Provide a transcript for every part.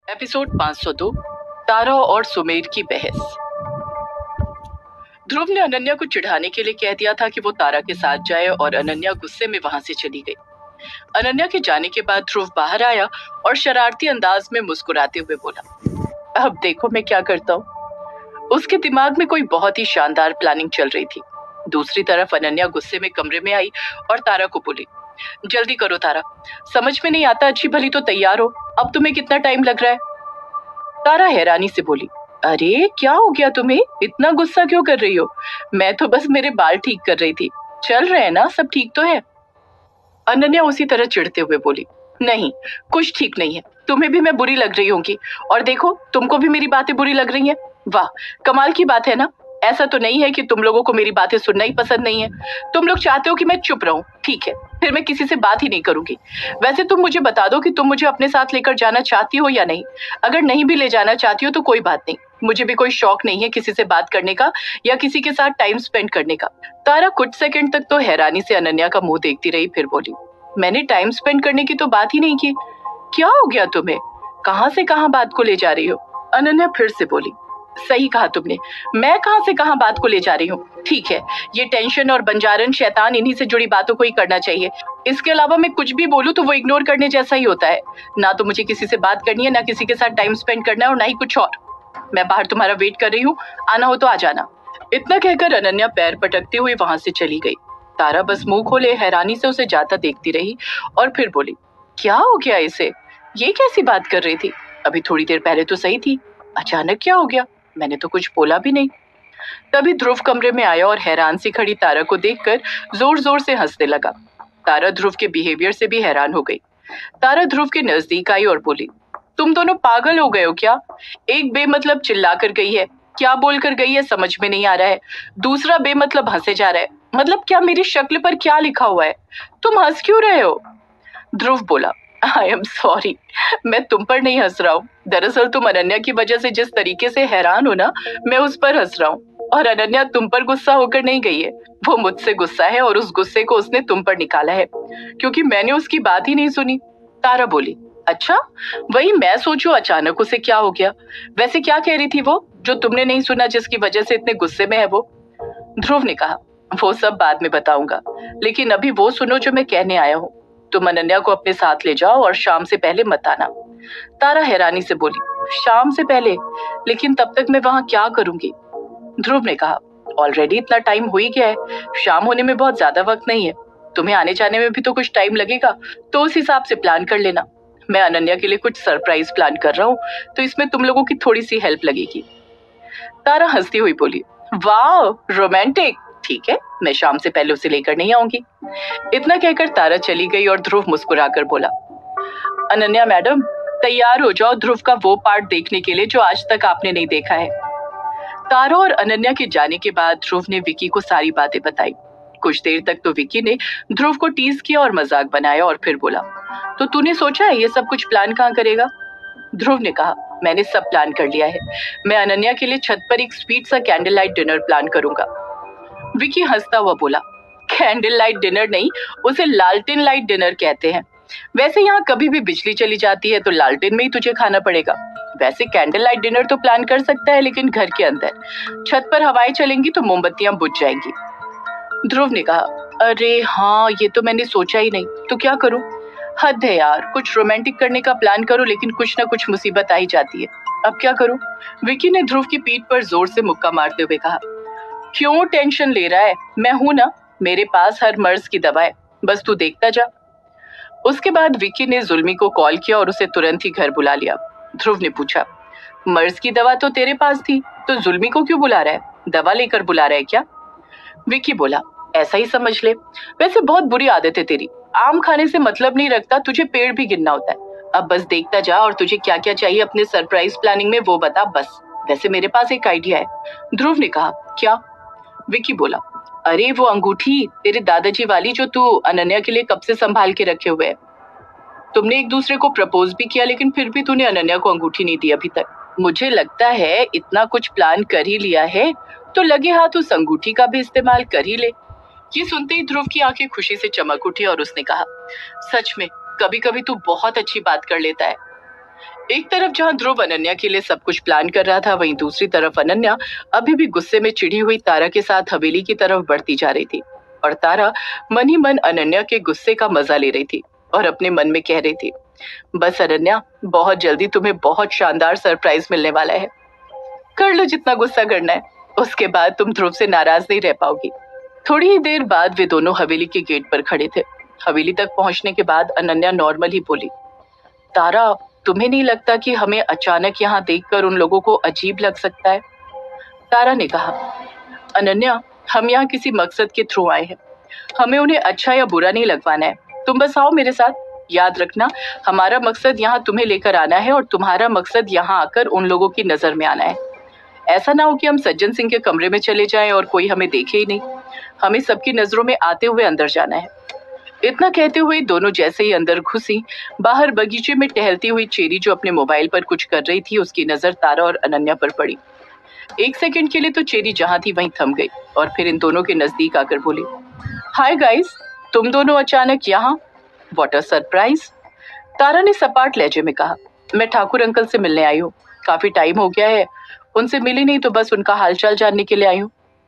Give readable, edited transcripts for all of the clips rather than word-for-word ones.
Episode 502 तारा और सुमेर की बहस। ध्रुव ने अनन्या को चिढ़ाने के लिए कह दिया था कि वो तारा के साथ जाए और अनन्या गुस्से में वहां से चली गई। अनन्या के जाने के बाद ध्रुव बाहर आया और शरारती अंदाज में मुस्कुराते हुए बोला, अब देखो मैं क्या करता हूँ। उसके दिमाग में कोई बहुत ही शानदार प्लानिंग चल रही थी। दूसरी तरफ अनन्या गुस्से में कमरे में आई और तारा को बोली, जल्दी करो तारा, समझ में नहीं आता, अच्छी भली तो तैयार हो, अब तुम्हें कितना टाइम लग रहा है। तारा हैरानी से बोली, अरे क्या हो गया तुम्हें, इतना गुस्सा क्यों कर रही हो? मैं तो बस मेरे बाल ठीक कर रही थी, चल रहे हैं ना, सब ठीक तो है। अनन्या उसी तरह चिढ़ते हुए बोली, नहीं कुछ ठीक नहीं है, तुम्हें भी मैं बुरी लग रही होंगी, और देखो तुमको भी मेरी बातें बुरी लग रही हैं। वाह कमाल की बात है ना, ऐसा तो नहीं है कि तुम लोगों को मेरी बातें सुनना ही पसंद नहीं है। तुम लोग चाहते हो कि मैं चुप रहूं, ठीक है, फिर मैं किसी से बात ही नहीं करूंगी। वैसे तुम मुझे बता दो कि तुम मुझे अपने साथ लेकर जाना चाहती हो या नहीं। अगर नहीं भी ले जाना चाहती हो तो कोई बात नहीं, मुझे भी कोई शौक नहीं है किसी से बात करने का या किसी के साथ टाइम स्पेंड करने का। तारा कुछ सेकंड तक तो हैरानी से अनन्या का मुंह देखती रही, फिर बोली, मैंने टाइम स्पेंड करने की तो बात ही नहीं की। क्या हो गया तुम्हें, कहां से कहां बात को ले जा रही हो? अनन्या फिर से बोली, सही कहा तुमने, मैं कहां से कहां बात को ले जा रही हूँ। ठीक है, ये टेंशन और बंजारन शैतान, इन्हीं से जुड़ी बातों को ही करना चाहिए। इसके अलावा मैं कुछ भी बोलूं तो वो इग्नोर करने जैसा ही होता है। ना तो मुझे किसी से बात करनी है, ना किसी के साथ टाइम स्पेंड करना है, और ना ही कुछ और। मैं बाहर तुम्हारा वेट कर रही हूँ, आना हो तो आ जाना। इतना कहकर अनन्या पैर पटकती हुई वहां से चली गई। तारा बस मुंह खोले हैरानी से उसे जाता देखती रही और फिर बोली, क्या हो गया इसे, ये कैसी बात कर रही थी, अभी थोड़ी देर पहले तो सही थी, अचानक क्या हो गया, मैंने तो कुछ बोला भी नहीं। तभी ध्रुव कमरे में आया और हैरान सी खड़ी तारा को देखकर जोर जोर से हंसने लगा। तारा ध्रुव के बिहेवियर से भी हैरान हो गई। तारा ध्रुव के नजदीक आई और बोली, तुम दोनों पागल हो गए हो क्या? एक बेमतलब चिल्ला कर गई है, क्या बोल कर गई है समझ में नहीं आ रहा है, दूसरा बेमतलब हंसे जा रहा है। मतलब क्या मेरी शक्ल पर क्या लिखा हुआ है, तुम हंस क्यों रहे हो? ध्रुव बोला, आई एम सॉरी, मैं तुम पर नहीं हंस रहा हूँ। दरअसल तुम अनन्या की वजह से जिस तरीके से हैरान हो ना, मैं उस पर हंस रहा हूँ। और अनन्या तुम पर गुस्सा होकर नहीं गई है, वो मुझसे गुस्सा है और उस गुस्से को उसने तुम पर निकाला है, क्योंकि मैंने उसकी बात ही नहीं सुनी। तारा बोली, अच्छा, वही मैं सोचूं अचानक उसे क्या हो गया। वैसे क्या कह रही थी वो, जो तुमने नहीं सुना, जिसकी वजह से इतने गुस्से में है वो? ध्रुव ने कहा, वो सब बाद में बताऊंगा, लेकिन अभी वो सुनो जो मैं कहने आया हूँ। तुम अनन्या को अपने साथ ले जाओ और शाम से पहले मत आना। तारा हैरानी से बोली, शाम से पहले? लेकिन तब तक मैं वहां क्या करूंगी? ध्रुव ने कहा, ऑलरेडी इतना टाइम हो ही गया है, शाम होने में बहुत ज्यादा वक्त नहीं है, तुम्हें आने जाने में भी तो कुछ टाइम लगेगा, तो उस हिसाब से प्लान कर लेना। मैं अनन्या के लिए कुछ सरप्राइज प्लान कर रहा हूँ, तो इसमें तुम लोगों की थोड़ी सी हेल्प लगेगी। तारा हंसती हुई बोली, वाह रोमांटिक, ठीक है, मैं शाम से पहले उसे लेकर नहीं आऊंगी। इतना कहकर तारा चली गई और ध्रुव मुस्कुराकर बोला, अनन्या मैडम तैयार हो जाओ ध्रुव का वो पार्ट देखने के लिए जो आज तक आपने नहीं देखा है। तारा और अनन्या के जाने के बाद ध्रुव ने विकी को सारी बातें बताई। कुछ देर तक तो विकी ने ध्रुव को टीज किया और मजाक बनाया और फिर बोला, तो तूने सोचा है ये सब कुछ प्लान कहाँ करेगा? ध्रुव ने कहा, मैंने सब प्लान कर लिया है, मैं अनन्या के लिए छत पर एक स्वीट सा कैंडल लाइट डिनर प्लान करूंगा। विकी हंसता हुआ बोला, कैंडल लाइट डिनर नहीं, उसे लालटेन लाइट डिनर कहते हैं। वैसे यहाँ कभी भी बिजली चली जाती है तो लालटेन में ही तुझे खाना पड़ेगा। वैसे कैंडल लाइट डिनर तो प्लान कर सकता है, लेकिन घर के अंदर, छत पर हवाएं चलेंगी तो मोमबत्तियां बुझ जाएंगी। ध्रुव ने कहा, अरे हाँ ये तो मैंने सोचा ही नहीं, तो क्या करूं? हद है यार, कुछ रोमांटिक करने का प्लान करो लेकिन कुछ ना कुछ मुसीबत आ ही जाती है, अब क्या करूं? विकी ने ध्रुव की पीठ पर जोर से मुक्का मारते हुए कहा, क्यों टेंशन ले रहा है, मैं हूं ना, मेरे पास हर मर्ज की दवा है, बस तू देखता जा। उसके बाद विकी ने जुल्मी को कॉल किया और उसे तुरंत ही घर बुला लिया। ध्रुव ने पूछा, मर्ज की दवा तो तेरे पास थी, तो जुल्मी को क्यों बुला रहा है, दवा लेकर बुला रहा है क्या? विकी बोला, ऐसा ही समझ ले, वैसे बहुत बुरी आदत है तेरी, आम खाने से मतलब नहीं रखता, तुझे पेड़ भी गिनना होता है। अब बस देखता जा और तुझे क्या क्या चाहिए अपने सरप्राइज प्लानिंग में वो बता बस। वैसे मेरे पास एक आइडिया है। ध्रुव ने कहा, क्या? विकी बोला, अरे वो अंगूठी तेरे दादाजी वाली जो तू अनन्या के लिए कब से संभाल के रखे हुए है। तुमने एक दूसरे को प्रपोज भी किया लेकिन फिर भी तूने अनन्या को अंगूठी नहीं दी अभी तक। मुझे लगता है इतना कुछ प्लान कर ही लिया है तो लगे हाथ उस अंगूठी का भी इस्तेमाल कर ही ले। ये सुनते ही ध्रुव की आंखें खुशी से चमक उठी और उसने कहा, सच में कभी कभी तू बहुत अच्छी बात कर लेता है। एक तरफ जहां ध्रुव अनन्या के लिए सब कुछ प्लान कर रहा था, वहीं दूसरी तरफ अनन्या अभी भी गुस्से में चिढ़ी हुई तारा के साथ हवेली की तरफ बढ़ती जा रही थी। और तारा मन ही मन अनन्या के गुस्से का मजा ले रही थी और अपने मन में कह रही थी, बस अनन्या, बहुत जल्दी तुम्हें बहुत शानदार सरप्राइज मिलने वाला है। कर लो जितना गुस्सा करना है, उसके बाद तुम ध्रुव से नाराज नहीं रह पाओगी। थोड़ी ही देर बाद वे दोनों हवेली के गेट पर खड़े थे। हवेली तक पहुंचने के बाद अनन्या नॉर्मल ही बोली, तारा, तुम्हें नहीं लगता कि हमें अचानक यहाँ देखकर उन लोगों को अजीब लग सकता है? तारा ने कहा, अनन्या, हम यहाँ किसी मकसद के थ्रू आए हैं। हमें उन्हें अच्छा या बुरा नहीं लगवाना है। तुम बस आओ मेरे साथ। याद रखना, हमारा मकसद यहाँ तुम्हें लेकर आना है और तुम्हारा मकसद यहाँ आकर उन लोगों की नजर में आना है। ऐसा ना हो कि हम सज्जन सिंह के कमरे में चले जाएं और कोई हमें देखे ही नहीं। हमें सबकी नजरों में आते हुए अंदर जाना है। इतना कहते हुए दोनों जैसे ही अंदर घुसी, बाहर बगीचे में टहलती हुई चेरी जो अपने मोबाइल पर कुछ कर रही थी, उसकी नजर तारा और अनन्या पर पड़ी। एक सेकंड के लिए तो चेरी जहां थी वहीं थम गई और फिर इन दोनों के नजदीक आकर बोली, हाय गाइस, तुम दोनों अचानक यहाँ? What a surprise. तारा ने सपाट लहजे में कहा, मैं ठाकुर अंकल से मिलने आई हूँ। काफी टाइम हो गया है, उनसे मिली नहीं, तो बस उनका हालचाल जानने के लिए आई हूँ।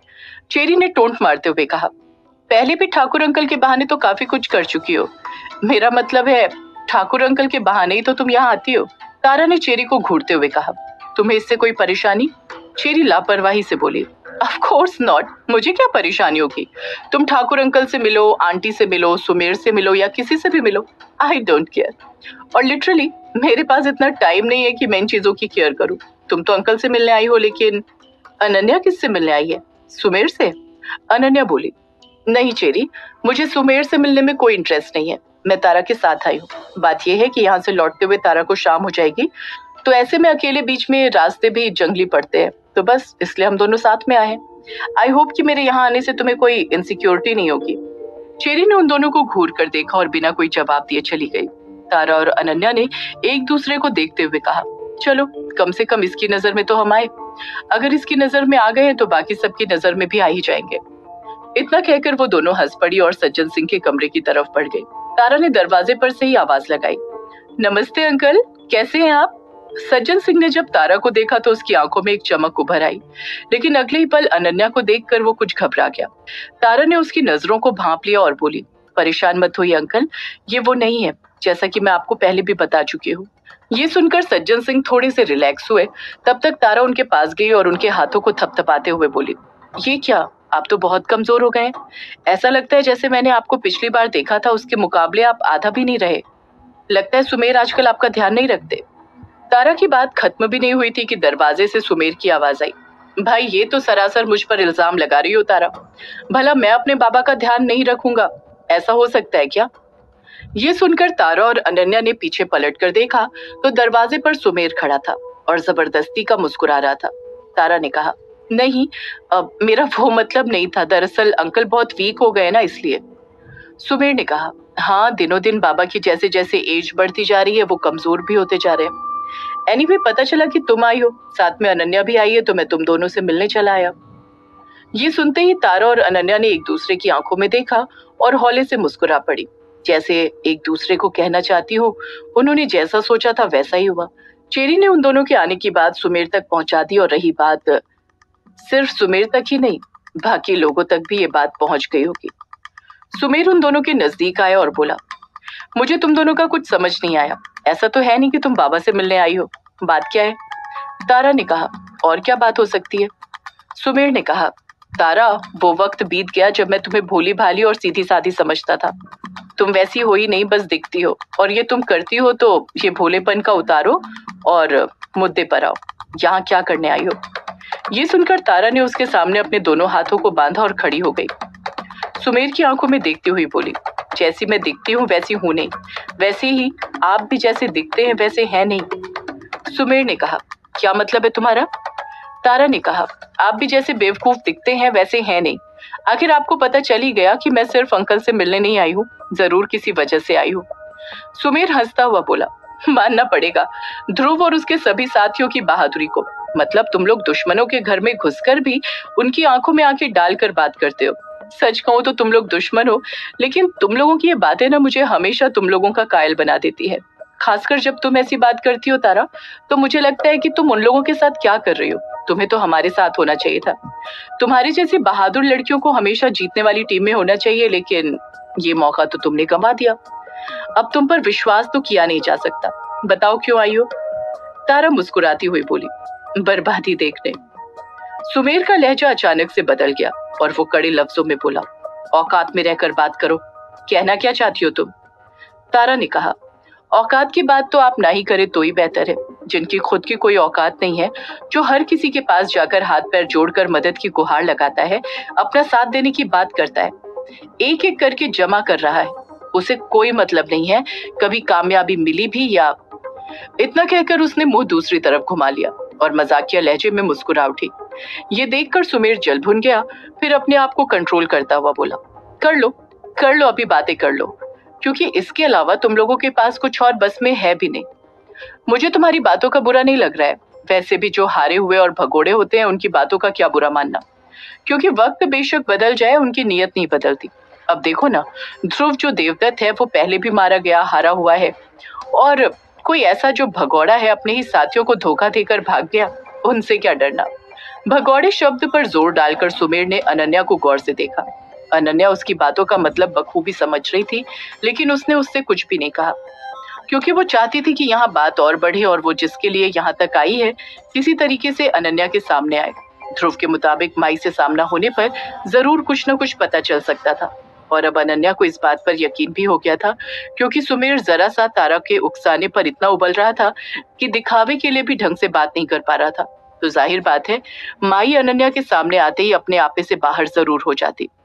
चेरी ने टोंट मारते हुए कहा, पहले भी ठाकुर अंकल के बहाने तो काफी कुछ कर चुकी हो। मेरा मतलब है, ठाकुर अंकल के बहाने ही तो तुम यहाँ आती हो। तारा ने चेरी को घूरते हुए कहा, तुम्हें इससे कोई परेशानी? चेरी लापरवाही से बोली, ऑफ कोर्स नॉट, मुझे क्या परेशानी होगी? तुम ठाकुर अंकल से मिलो, आंटी से मिलो, सुमेर से मिलो या किसी से भी मिलो, आई डोंट केयर। और लिटरली मेरे पास इतना टाइम नहीं है कि मैं इन चीजों की केयर करूं। तुम तो अंकल से मिलने आई हो, लेकिन अनन्या किससे मिलने आई है? सुमेर से? अनन्या बोली, नहीं चेरी, मुझे सुमेर से मिलने में कोई इंटरेस्ट नहीं है। मैं तारा के साथ आई हूँ। बात यह है कि यहाँ से लौटते हुए तारा को शाम हो जाएगी, तो ऐसे में अकेले बीच में रास्ते भी जंगली पड़ते हैं, तो बस इसलिए हम दोनों साथ में आए हैं। आई होप कि मेरे यहाँ आने से तुम्हें कोई इनसिक्योरिटी नहीं होगी। चेरी ने उन दोनों को घूर कर देखा और बिना कोई जवाब दिए चली गई। तारा और अनन्या ने एक दूसरे को देखते हुए कहा, चलो कम से कम इसकी नजर में तो हम आए। अगर इसकी नजर में आ गए तो बाकी सबकी नजर में भी आ ही जाएंगे। इतना कहकर वो दोनों हंस पड़ी और सज्जन सिंह के कमरे की तरफ बढ़ गई। तारा ने दरवाजे पर से ही आवाज लगाई, नमस्ते अंकल, कैसे हैं आप? सज्जन सिंह ने जब तारा को देखा तो उसकी आंखों में एक चमक उभर आई, लेकिन अगले ही पल अनन्या को देखकर वो कुछ घबरा गया। तारा ने उसकी नजरों को भांप लिया और बोली, परेशान मत होइए अंकल, ये वो नहीं है, जैसा कि मैं आपको पहले भी बता चुकी हूँ। ये सुनकर सज्जन सिंह थोड़े से रिलैक्स हुए। तब तक तारा उनके पास गई और उनके हाथों को थपथपाते हुए बोली, ये क्या, आप तो बहुत कमजोर हो गए। ऐसा लगता है जैसे मैंने आपको पिछली बार देखा था उसके मुकाबले आप आधा भी नहीं रहे। लगता है सुमेर आजकल आपका ध्यान नहीं रखते। तारा की बात खत्म भी नहीं हुई थी कि दरवाजे से सुमेर की आवाज आई, भाई ये तो सरासर मुझ पर इल्जाम लगा रही हो तारा। भला मैं अपने बाबा का ध्यान नहीं रखूंगा, ऐसा हो सकता है क्या? ये सुनकर तारा और अनन्या ने पीछे पलट कर देखा तो दरवाजे पर सुमेर खड़ा था और जबरदस्ती का मुस्कुरा रहा था। तारा ने कहा, नहीं, मेरा वो मतलब नहीं था, दरअसल अंकल बहुत वीक हो गए ना, इसलिए। सुमेर ने कहा, हाँ, दिनों दिन बाबा की जैसे जैसे एज बढ़ती जा रही है वो कमजोर भी होते जा रहे हैं। एनीवे, पता चला कि तुम आई हो, साथ में अनन्या भी आई है, तो मैं तुम दोनों से मिलने चला आया। ये सुनते ही तारा और अनन्या ने एक दूसरे की आंखों में देखा और हौले से मुस्कुरा पड़ी, जैसे एक दूसरे को कहना चाहती हो उन्होंने जैसा सोचा था वैसा ही हुआ। चेरी ने उन दोनों के आने की बात सुमेर तक पहुंचा दी और रही बात, सिर्फ सुमेर तक ही नहीं, बाकी लोगों तक भी ये बात पहुंच गई होगी। सुमेर उन दोनों के नजदीक आया और बोला, मुझे तुम दोनों का कुछ समझ नहीं आया। ऐसा तो है नहीं कि तुम बाबा से मिलने आई हो, बात क्या है? तारा ने कहा, और क्या बात हो सकती है? सुमेर ने कहा, तारा, वो वक्त बीत गया जब मैं तुम्हें भोली भाली और सीधी सादी समझता था। तुम वैसी हो ही नहीं, बस दिखती हो, और ये तुम करती हो तो ये भोलेपन का उतारो और मुद्दे पर आओ। यहाँ क्या करने आई हो? ये सुनकर तारा ने उसके सामने अपने दोनों हाथों को बांधा और खड़ी हो गई। सुमेर की आंखों में देखती हुई बोली, जैसी मैं दिखती हूँ वैसी हूँ नहीं, वैसे ही आप भी जैसे दिखते हैं वैसे हैं नहीं। सुमेर ने कहा, क्या मतलब है तुम्हारा? तारा ने कहा, आप भी जैसे बेवकूफ दिखते हैं वैसे हैं नहीं। आखिर आपको पता चल ही गया कि मैं सिर्फ अंकल से मिलने नहीं आई हूँ, जरूर किसी वजह से आई हूँ। सुमेर हंसता हुआ बोला, मानना पड़ेगा ध्रुव और उसके सभी साथियों की बहादुरी को। मतलब तुम लोग दुश्मनों के घर में घुसकर भी उनकी आंखों में आंखें डालकर बात करते हो। सच कहूं तो तुम लोग दुश्मन हो, लेकिन तुम लोगों की ये बातें ना मुझे हमेशा तुम लोगों का कायल बना देती है। खासकर जब तुम ऐसी बात करती हो तारा, तो मुझे लगता है कि तुम उन लोगों के साथ क्या कर रही हो। तुम्हें तो हमारे साथ होना चाहिए था। तुम्हारी जैसी बहादुर लड़कियों को हमेशा जीतने वाली टीम में होना चाहिए, लेकिन ये मौका तो तुमने गंवा दिया। अब तुम पर विश्वास तो किया नहीं जा सकता। बताओ क्यों आई हो? तारा मुस्कुराती हुई बोली, बर्बादी देखने। सुमेर का लहजा अचानक से बदल गया और वो कड़े लफ्जों में बोला, औकात में रहकर बात करो। कहना क्या चाहती हो तुम? तारा ने कहा, औकात की बात तो आप ना ही करें तो ही बेहतर है। जिनकी खुद की कोई औकात नहीं है, जो हर किसी के पास जाकर हाथ पैर जोड़कर मदद की गुहार लगाता है, अपना साथ देने की बात करता है, एक एक करके जमा कर रहा है, उसे कोई मतलब नहीं है कभी कामयाबी मिली भी या। इतना कहकर उसने मुंह दूसरी तरफ घुमा लिया और मजाकिया लहजे में मुस्कुरा उठी। ये देखकर सुमेर जल भुन गया, फिर अपने आप को कंट्रोल करता हुआ बोला, कर लो अभी बातें कर लो, क्योंकि इसके अलावा तुम लोगों के पास कुछ और बस में है भी नहीं। मुझे तुम्हारी बातों का बुरा नहीं लग रहा है। वैसे भी जो हारे हुए और भगोड़े होते हैं उनकी बातों का क्या बुरा मानना, क्योंकि वक्त बेशक बदल जाए, उनकी नीयत नहीं बदलती। अब देखो ना, ध्रुव जो देवदत्त है वो पहले भी मारा गया, हारा हुआ है, और कोई ऐसा जो भगौड़ा है अपने ही साथियों को धोखा देकर भाग गया, उनसे क्या डरना। भगौड़े शब्द पर जोर डालकर सुमेर ने अनन्या को गौर से देखा। अनन्या उसकी बातों का मतलब बखूबी समझ रही थी, लेकिन उसने उससे कुछ भी नहीं कहा, क्योंकि वो चाहती थी कि यहाँ बात और बढ़े और वो जिसके लिए यहाँ तक आई है किसी तरीके से अनन्या के सामने आए। ध्रुव के मुताबिक माई से सामना होने पर जरूर कुछ न कुछ पता चल सकता था, और अब अनन्या को इस बात पर यकीन भी हो गया था, क्योंकि सुमेर जरा सा तारा के उकसाने पर इतना उबल रहा था कि दिखावे के लिए भी ढंग से बात नहीं कर पा रहा था। तो जाहिर बात है माई अनन्या के सामने आते ही अपने आपे से बाहर जरूर हो जाती।